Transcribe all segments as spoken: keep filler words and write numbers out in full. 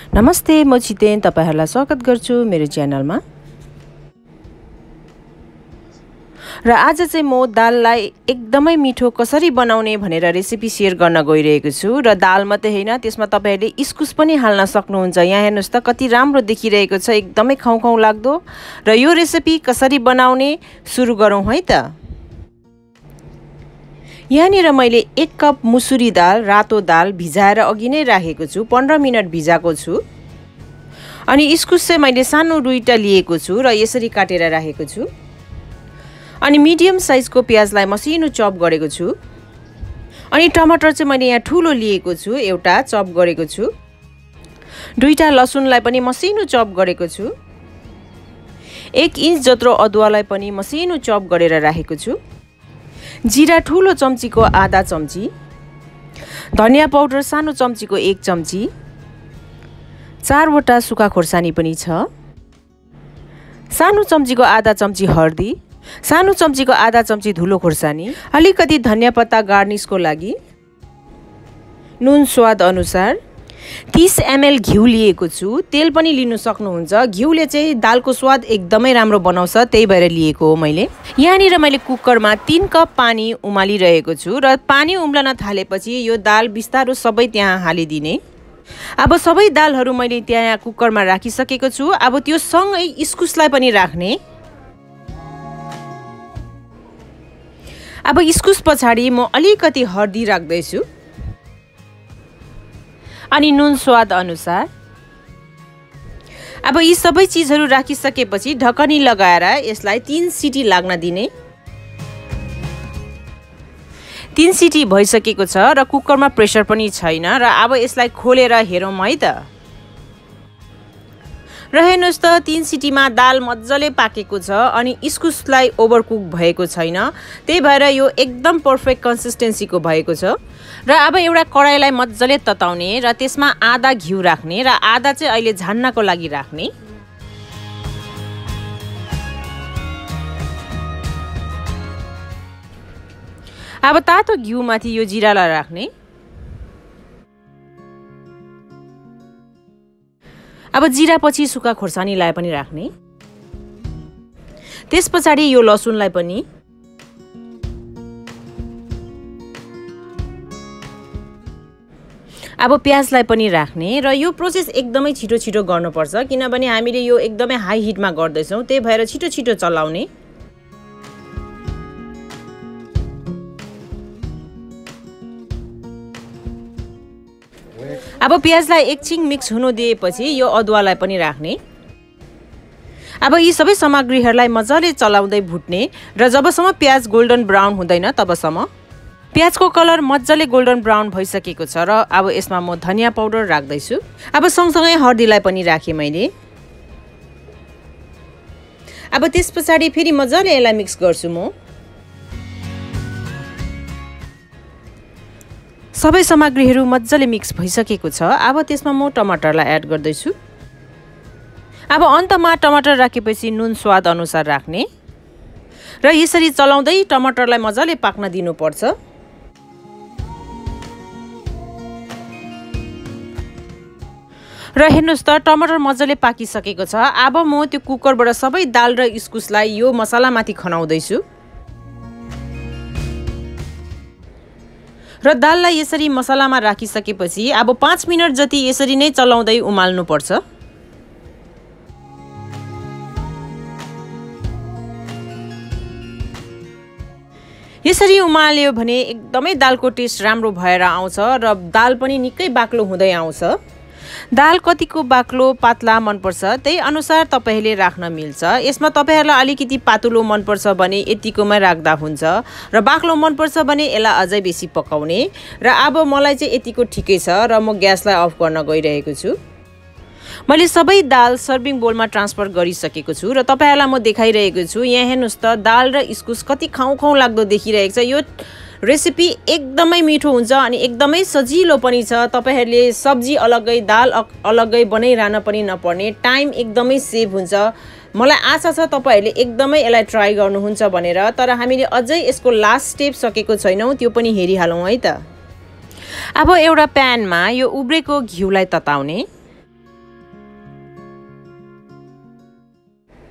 नमस्ते, म छितेन तपाईहरुलाई स्वागत गर्छु मेरो च्यानलमा। र आज चाहिँ म दाललाई एकदमै मिठो कसरी बनाउने भनेर रेसिपी शेयर गर्न गइरहेको छु। र दाल मात्रै हैन, त्यसमा तपाईहरुले iskush पनि हाल्न सक्नुहुन्छ। यहाँ हेर्नुस् त कति राम्रो देखिरहेको छ, एकदमै खाउ खाउ लाग्दो। र यो रेसिपी कसरी बनाउने सुरु गरौँ है त। यहाँनिर मैले एक कप मुसुरी दाल, रातो दाल भिजाएर अघि नै राखेको छु, पन्ध्र मिनट भिजाको छु। अनि iskush चाहिँ मैले सानो दुईटा लिएको छु र यसरी काटेर राखेको छु। अनि मिडियम साइजको प्याजलाई मसिनो चप गरेको छु। अनि टमाटर चाहिँ मैले यहाँ ठुलो लिएको छु, एउटा चप गरेको छु। दुईटा लसुनलाई पनि मसिनो चप गरेको छु। एक इंच जत्रो अदुवालाई पनि मसिनो चप गरेर राखेको छु। जीरा ठुलो चम्चीको आधा चम्ची, धनिया पाउडर सानो चम्चीको एक चम्ची, चारवटा सुक्खा खोर्सानी पनि छ, सानो चम्चीको आधा चम्ची हर्दी, सानो चम्चीको आधा चम्ची धुलो खोर्सानी, अलिकति धनिया पत्ता गार्निशको लागि, नुन स्वाद अनुसार, तीस एमएल घिउ लिएको छु। तेल पनि लिनु सक्नुहुन्छ, घिउले चाहिँ दालको स्वाद एकदमै राम्रो बनाउँछ, त्यही भएर लिएको हो मैले। यहाँनिर मैले कुकरमा तीन कप पानी उमालिरहेको छु र पानी उम्लन थालेपछि यो दाल बिस्तारो सबै त्यहाँ हालिदिने। अब सबै दालहरू मैले त्यहाँ कुकरमा राखिसकेको छु। अब त्यो सँगै iskushलाई पनि राख्ने। अब iskush पछाडि म अलिकति हर्दी राख्दैछु अनि नुन स्वाद अनुसार। अब यी सबै चीजहरू राखिसकेपछि ढकनी लगाएर यसलाई तीन सिटी लाग्न दिने। तीन सिटी भइसकेको छ र कुकरमा प्रेसर पनि छैन र अब यसलाई खोलेर हेरौँ है त। र हेर्नुस् त तीन सिटीमा दाल मज्जाले पाकेको छ अनि iskushलाई ओभरकुक भएको छैन, त्यही भएर यो एकदम पर्फेक्ट कन्सिस्टेन्सीको भएको छ। र अब एउटा कडाईलाई मज्जाले तताउने र त्यसमा आधा घिउ राख्ने र आधा चाहिँ अहिले झान्नको लागि राख्ने। अब तातो घिउमाथि यो जिरालाई राख्ने। अब जिरा पछि सुक्खा खोर्सानीलाई पनि राख्ने। त्यस पछाडि यो लसुनलाई पनि, अब प्याजलाई पनि राख्ने। र यो प्रोसेस एकदमै छिटो छिटो गर्नुपर्छ किनभने हामीले यो एकदमै हाई हिटमा गर्दैछौँ, त्यही भएर छिटो छिटो चलाउने। अब प्याजलाई एकछिन मिक्स हुनु दिएपछि यो अदुवालाई पनि राख्ने। अब यी सबै सामग्रीहरूलाई मजाले चलाउँदै भुट्ने र जबसम्म प्याज गोल्डन ब्राउन हुँदैन तबसम्म। प्याजको कलर मजाले गोल्डन ब्राउन भइसकेको छ र अब यसमा म धनिया पाउडर राख्दैछु। अब सँगसँगै हर्दीलाई पनि राखेँ मैले। अब त्यस पछाडि फेरि मजाले यसलाई मिक्स गर्छु म। सबै सामग्रीहरू मजाले मिक्स भइसकेको छ। अब त्यसमा म टमाटरलाई एड गर्दैछु। अब अन्तमा टमाटर राखेपछि नुन स्वाद अनुसार राख्ने र यसरी चलाउँदै टमाटरलाई मजाले पाक्न दिनुपर्छ। र हेर्नुस् त टमाटर मजाले पाकिसकेको छ। अब म त्यो कुकरबाट सबै दाल र iskushलाई यो मसलामाथि खनाउँदैछु र दाललाई यसरी मसलामा राखिसकेपछि अब पाँच मिनट जति यसरी नै चलाउँदै उमाल्नुपर्छ। यसरी उमाल्यो भने एकदमै दालको टेस्ट राम्रो भएर आउँछ र दाल पनि निकै बाक्लो हुँदै आउँछ। दाल कतिको बाक्लो पातला मनपर्छ त्यही अनुसार तपाईले राख्न मिल्छ। यसमा तपाईहरुलाई अलिकति पातलो मनपर्छ भने यतिकोमै राख्दा हुन्छ र बाक्लो मनपर्छ भने यसलाई अझै बेसी पकाउने। र अब मलाई चाहिँ यतिको ठिकै छ र म ग्यासलाई अफ गर्न गइरहेको छु। मैले सबै दाल सर्भिङ बोलमा ट्रान्सफर गरिसकेको छु र तपाईहरुलाई म देखाइरहेको छु। यहाँ हेर्नुस् त दाल र iskush कति खाउ खाउ लाग्दो देखिरहेको छ। यो रेसिपी एकदमै मिठो हुन्छ अनि एकदमै सजिलो पनि छ। तपाईहरुले सब्जी अलग्गै दाल अलग्गै बनाइरहन पनि नपर्ने, टाइम एकदमै सेभ हुन्छ। मलाई आशा छ तपाईहरुले एकदमै यसलाई ट्राई गर्नुहुन्छ भनेर। तर हामीले अझै यसको लास्ट स्टेप सकेको छैनौं, त्यो पनि हेरिहालौं है त। अब एउटा प्यानमा यो उब्रेको घिउलाई तताउने।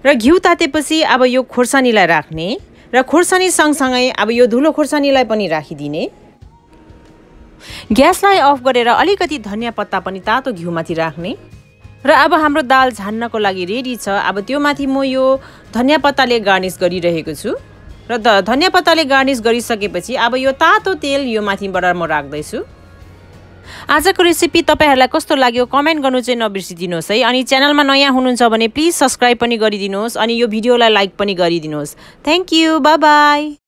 र घिउ तातेपछि अब यो खोर्सानीलाई राख्ने र खोर्सानी सँगसँगै अब यो धुलो खोर्सानीलाई पनि राखिदिने। ग्यासलाई अफ गरेर अलिकति धनियाँ पत्ता पनि तातो घिउमाथि राख्ने र अब हाम्रो दाल झान्नको लागि रेडी छ। अब त्यो माथि म यो धनियाँ पत्ताले गार्निस गरिरहेको छु र द धनियाँ पत्ताले गार्निस गरिसकेपछि अब यो तातो तेल यो माथिबाट म राख्दैछु। आजको रेसिपी तपाईहरुलाई कस्तो लाग्यो कमेन्ट गर्नु चाहिँ नबिर्सिदिनुहोस् है। अनि च्यानलमा नयाँ हुनुहुन्छ भने प्लिज सब्स्क्राइब पनि गरिदिनुहोस् अनि यो भिडियोलाई लाइक पनि गरिदिनुहोस्। Thank you, bye by.